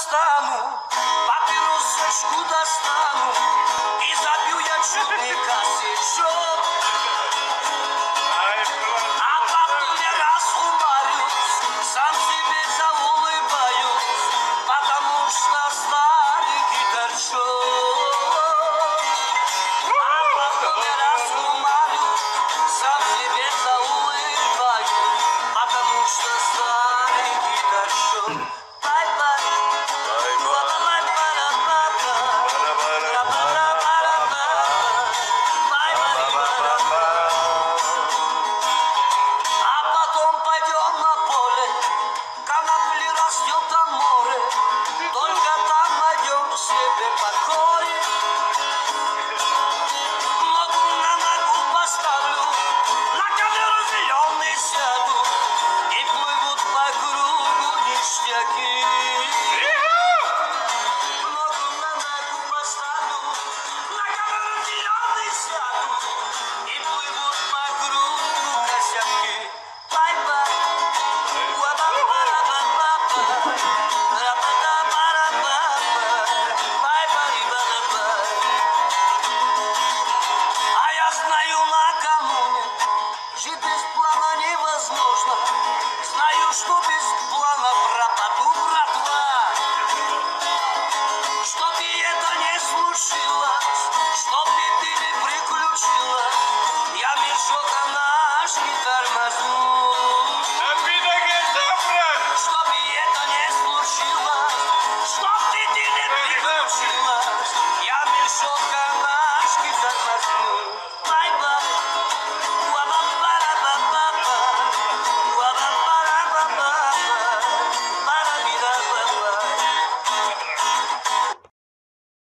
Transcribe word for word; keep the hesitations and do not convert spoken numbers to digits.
стану, папиросочку достану и забью я чудный косячок. А потом я расхумарюсь, сам себе заулыбаюсь, потому что старенький торчок. А потом я расхумарюсь, сам себе заулыбаюсь, потому что старенький торчок. Aqui